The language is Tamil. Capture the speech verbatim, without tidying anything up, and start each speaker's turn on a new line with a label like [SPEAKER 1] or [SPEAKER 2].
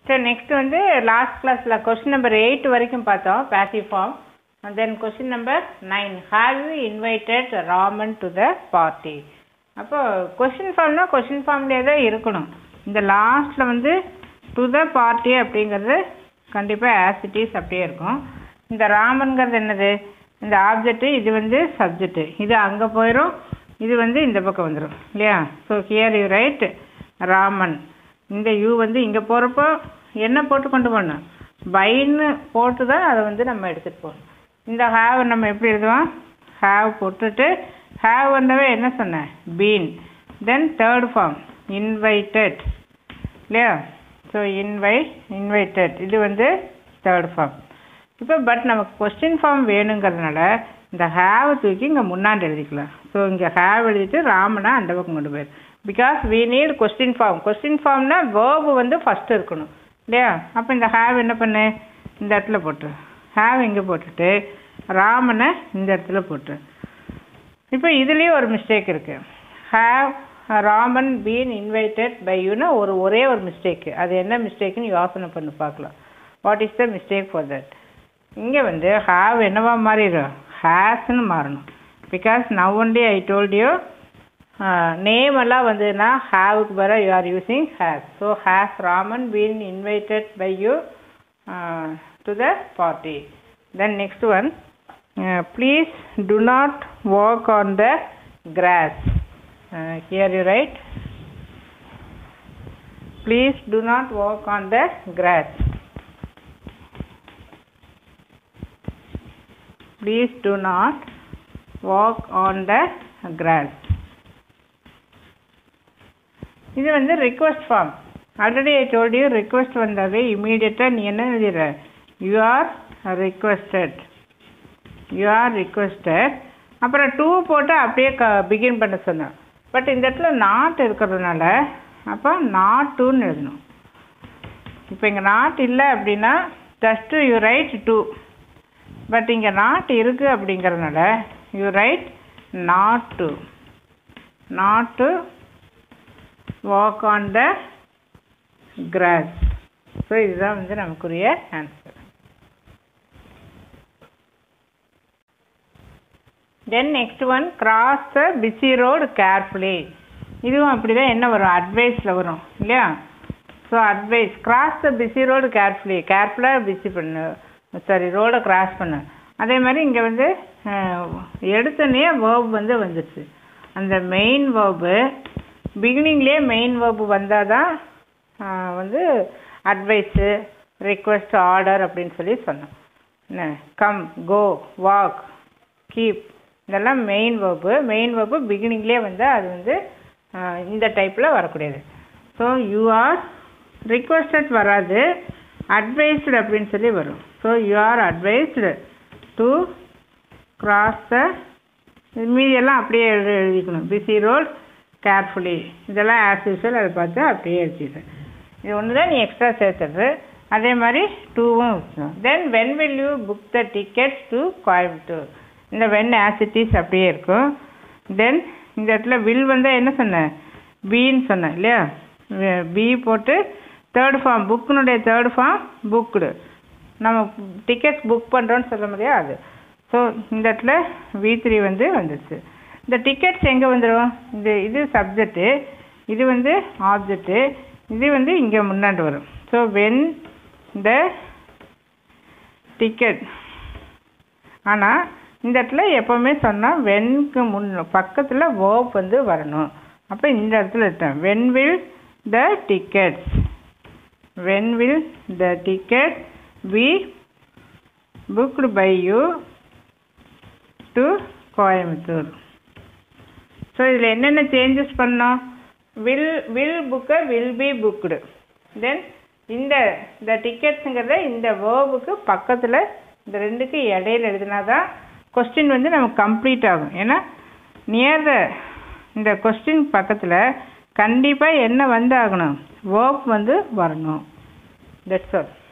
[SPEAKER 1] சரி, நெக்ஸ்ட் வந்து லாஸ்ட் கிளாஸில் கொஸ்டின் நம்பர் எயிட் வரைக்கும் பார்த்தோம் passive form. Then question number nine, have you invited Raman to the party. அப்போ கொஸ்டின் ஃபார்ம்னா கொஸ்டின் ஃபார்ம்லேயே தான் இருக்கணும். இந்த லாஸ்ட்டில் வந்து டு த பார்ட்டி அப்படிங்கிறது கண்டிப்பாக ஆஸ் இட் இஸ் அப்படியே இருக்கும். இந்த ராமன்கிறது என்னது, இந்த ஆப்ஜெக்ட்டு, இது வந்து சப்ஜெக்ட்டு, இது அங்கே போயிடும், இது வந்து இந்த பக்கம் வந்துடும் இல்லையா. So here you write Raman. இந்த யூ வந்து இங்கே போகிறப்போ என்ன போட்டு கொண்டு போகணும், பைன்னு போட்டு தான் அதை வந்து நம்ம எடுத்துகிட்டு போகணும். இந்த ஹேவ் நம்ம எப்படி எழுதுவோம், ஹேவ் போட்டுட்டு ஹேவ் வந்தவே என்ன சொன்னேன், been. Then third form invited இல்லையா. ஸோ இன்வை இன்வைட்டட் இது வந்து தேர்ட் ஃபார்ம். இப்போ பட் நமக்கு கொஸ்டின் ஃபார்ம் வேணுங்கிறதுனால இந்த ஹேவ் தூக்கி இங்கே முன்னாடி எழுதிக்கலாம். ஸோ இங்கே ஹேவ் எழுதிட்டு ராமனா அந்த பக்கம் கொண்டு போயிரு. Because we need question form. Question ஃபார்ம்னா வேர்பு வந்து ஃபஸ்ட்டு இருக்கணும் இல்லையா. அப்போ இந்த ஹேவ் என்ன பண்ணு, இந்த இடத்துல போட்டு ஹேவ் இங்கே போட்டுட்டு ராமனை இந்த இடத்துல போட்டு. இப்போ இதுலேயும் ஒரு மிஸ்டேக் இருக்குது. Have Raman been invited by யூன்னு ஒரு ஒரே ஒரு மிஸ்டேக்கு. அது என்ன மிஸ்டேக்குன்னு யோசனை பண்ணி பார்க்கலாம். What is the mistake for that. இங்கே வந்து ஹேவ் என்னவா மாறிடும், ஹேஸ்ன்னு மாறணும். Because now only I told you name எல்லாம் வந்துன்னா ஹேவுக்கு வர you are using has. So has Raman been invited by you to the party. Then next one, please do not walk on the grass. Here you write please do not walk on the grass. Please do not walk on the grass. இது வந்து request form. Already I told you request வந்தாவே இமீடியட்டாக நீ என்ன எழுதிற, you are requested, you are requested. அப்புறம் டூ போட்டு அப்படியே க பிகின் பண்ண சொன்னேன். பட் இந்த இடத்துல நாட் இருக்கிறதுனால அப்போ நாட் டூன்னு எழுதணும். இப்போ இங்கே நாட் இல்லை அப்படின்னா just you write to. But இங்கே நாட் இருக்குது அப்படிங்கிறதுனால you write not to, not to walk on the grass. So இதுதான் வந்து நமக்குரிய answer. Then next one, cross the busy road carefully. இதுவும் அப்படி தான் என்ன வரும், அட்வைஸில் வரும் இல்லையா. So advice, cross the busy road carefully, கேர்ஃபுல்லாக பிஸி பண்ணு, சாரி ரோடை கிராஸ் பண்ண. அதே மாதிரி இங்கே வந்து எடுத்தோடனே வேர்பு வந்து வந்துடுச்சு. அந்த மெயின் வேர்பு பிகினிங்லேயே மெயின் வேர்பு வந்தால் தான் வந்து அட்வைஸு, ரிக்வெஸ்ட், ஆர்டர் அப்படின்னு சொல்லி சொன்னோம். என்ன கம், கோ, வாக், கீப் இதெல்லாம் மெயின் வேர்பு. மெயின் வேர்பு பிகினிங்லேயே வந்தால் அது வந்து இந்த டைப்பில் வரக்கூடியது. ஸோ யூ ஆர் ரிக்வெஸ்டட் வராது, அட்வைஸ்டு அப்படின்னு சொல்லி வரும். So you are advised to cross the, மீதியெல்லாம் அப்படியே எழுதி எழுதிக்கணும். பிஸி ரோட் கேர்ஃபுல்லி இதெல்லாம் ஆஸ் யூஸ்வல் அதை பார்த்து அப்படியே எழுதிடுறேன். இது ஒன்று தான் நீ எக்ஸ்ட்ரா சேர்த்துறது. அதே மாதிரி டூவும் வச்சுக்கணும். Then when will you book the tickets to Coimbatore. இந்த வென் ஆஸ் இட் இஸ் அப்படியே இருக்கும். தென் இந்த இடத்துல வில் வந்தால் என்ன சொன்னேன், பீன்னு சொன்னேன் இல்லையா. பி போட்டு தேர்ட் ஃபார்ம், புக்குனுடைய தேர்ட் ஃபார்ம் புக்குடு. நம்ம டிக்கெட்ஸ் புக் பண்ணுறோன்னு சொல்ல முடியாது. ஸோ இந்த இடத்துல வி த்ரீ வந்து வந்துடுச்சு. இந்த டிக்கெட்ஸ் எங்கே வந்துடும், இந்த இது சப்ஜெக்டு, இது வந்து ஆப்ஜெக்டு, இது வந்து இங்கே முன்னாடி வரும். So when the ticket. ஆனால் இந்த இடத்துல எப்போவுமே சொன்னால் வென்க்கு முன் பக்கத்தில் வேர்ப் வந்து வரணும். அப்போ இந்த இடத்துல இருக்கேன், when will the tickets, when will the ticket be booked by you to Coimbatore. So இதில் என்னென்ன சேஞ்சஸ் பண்ணோம், வில் வில் புக்கை வில் பி புக்டு. தென் இந்த இந்த டிக்கெட்ஸுங்கிறத இந்த வேர்புக்கு பக்கத்தில் இந்த ரெண்டுக்கு இடையில எழுதினா தான் கொஸ்டின் வந்து நமக்கு கம்ப்ளீட் ஆகும். ஏன்னா நியர் த இந்த கொஸ்டின் பக்கத்தில் கண்டிப்பாக என்ன வந்து ஆகணும், வேர்ப் வந்து வரணும். That's all.